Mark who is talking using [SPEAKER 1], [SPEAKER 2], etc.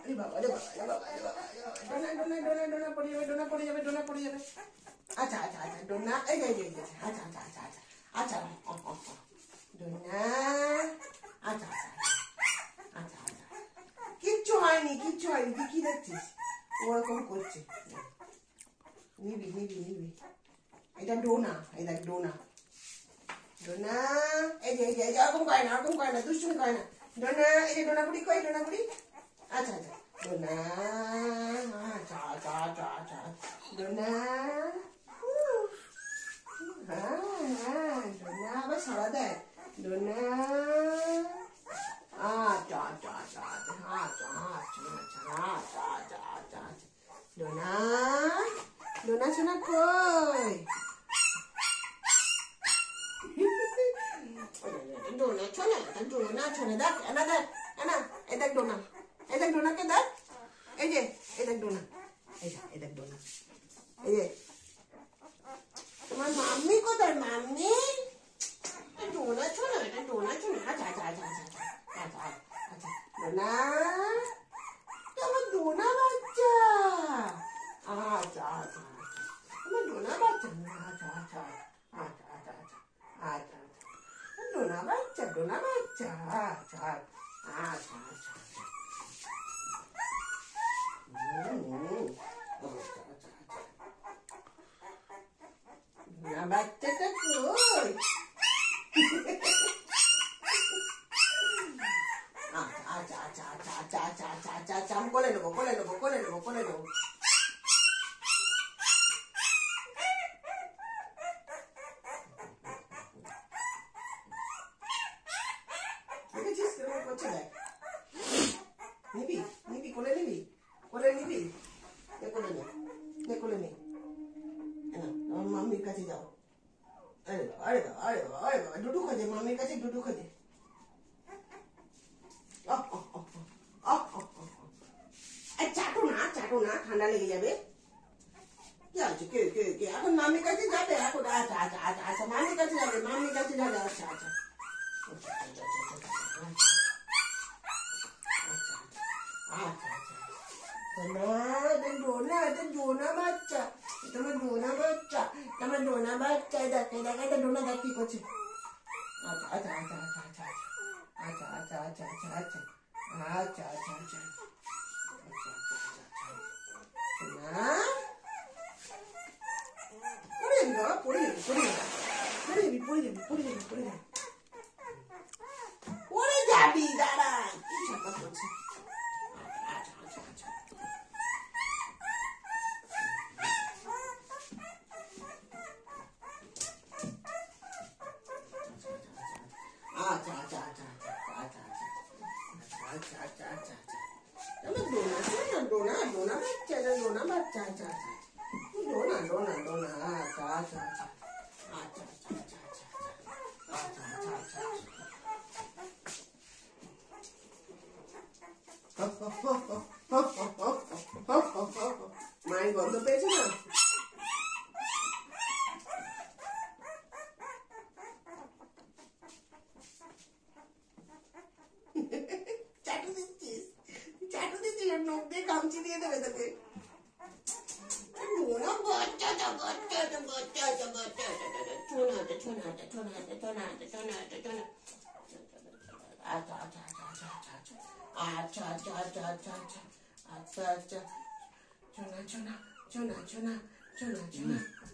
[SPEAKER 1] আরে বাবা আরে বাবা আরে বাবা আরে বাবা ডোনা ডোনা ডোনা ডোনা পড়ে যাবে ডোনা পড়ে যাবে ডোনা পড়ে যাবে আচ্ছা আচ্ছা আচ্ছা ডোনা এই যে আচ্ছা আচ্ছা আচ্ছা আচ্ছা আচ্ছা ডোনা আচ্ছা আচ্ছা আচ্ছা আচ্ছা কিচ্ছু হয়নি তুই কি দেখছিস ওরকম করছে নিবি নিবি নিবি এটা ডোনা এই দেখ ডোনা ডোনা এই যে এরকম করে না দুষ্টুমি করে না ডোনা এই যে ডোনা বুড়ি কই ডোনা বুড়ি আচ্ছা আচ্ছা ডোনা আচ্ছা আচ্ছা আচ্ছা আচ্ছা ডোনা হ্যাঁ ডোনা আবার সারা দেয় ডোনা আচ্ছা আচ্ছা আচ্ছা আচ্ছা আচ্ছা আচ্ছা আচ্ছা ডোনা ডোনা সোনা কই ডোনা ছোনা দেখ এনা দেখ এনা এই দেখ ডোনা ডোনাকে দেখ এই যে এই দেখ ডোনা এই দেখ ডোনা এই যে তোমার মাম্মি কোথায় মাম্মি ডোনা ছোনা আচ্ছা আচ্ছা আচ্ছা আচ্ছা আচ্ছা আচ্ছা ডোনা তোমার ডোনা বাচ্চা আচ্ছা আচ্ছা তোমার ডোনা বাচ্চা আচ্ছা আচ্ছা আচ্ছা আচ্ছা আচ্ছা আচ্ছা ডোনা বাচ্চা আচ্ছা আচ্ছা আচ্ছা ডোনা বাচ্চাটা কই আচ্ছা আচ্ছা আচ্ছা আচ্ছা আচ্ছা আচ্ছা আচ্ছা আচ্ছা আমি কোলে নেবো দেখেছিস কেমন করছে দেখ নিবি কোলে নিবি কোলে নে আমার মাম্মির কাছে যাও আরে বাবা ডুডু খোঁজে মাম্মির কাছে ডুডু খোঁজে চাটো না ঠান্ডা লেগে যাবে কি আছে কে এখন মাম্মির কাছে যাবে এখন আচ্ছা আচ্ছা আচ্ছা আচ্ছা মাম্মির কাছে যাবে আচ্ছা আচ্ছা ডোনা বাচ্চা তোমার ডোনা বাচ্চা দেখে এটা ডোনা দেখ কি করছে আচ্ছা আচ্ছা আচ্ছা আচ্ছা আচ্ছা আচ্ছা আচ্ছা আচ্ছা আচ্ছা আচ্ছা আচ্ছা আচ্ছা পড়ে যাবি দাঁড়া কি ছাপা করছে আচ্ছা আচ্ছা আচ্ছা আচ্ছা আচ্ছা আচ্ছা আচ্ছা আচ্ছা ডোনা বাচ্চা আচ্ছা আচ্ছা ডোনা আচ্ছা আচ্ছা আচ্ছা আচ্ছা আচ্ছা আচ্ছা আচ্ছা আচ্ছা মায়ের গন্ধ পেয়েছে না চাটু দিচ্ছিস নখ দিয়ে কামচি দিয়ে দেবে তোকে আচ্ছা আচ্ছা আচ্ছা আচ্ছা আচ্ছা আচ্ছা আচ্ছা চোনা